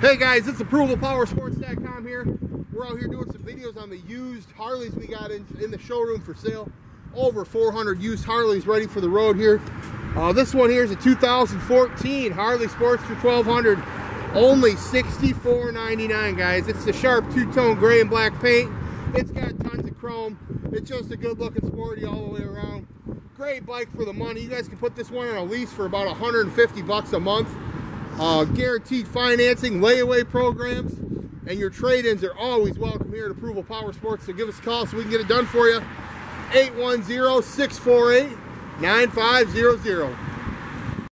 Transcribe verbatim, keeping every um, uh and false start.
Hey guys, it's approval power sports dot com here. We're out here doing some videos on the used Harleys we got in, in the showroom for sale. Over four hundred used Harleys ready for the road here. Uh, this one here is a two thousand fourteen Harley Sportster twelve hundred. Only sixty-four ninety-nine, guys. It's the sharp two-tone gray and black paint. It's got tons of chrome. It's just a good-looking sporty all the way around. Great bike for the money. You guys can put this one on a lease for about one hundred fifty bucks a month. Uh, guaranteed financing, layaway programs, and your trade-ins are always welcome here at Approval Power Sports. So give us a call so we can get it done for you. eight one zero, six four eight, nine five zero zero.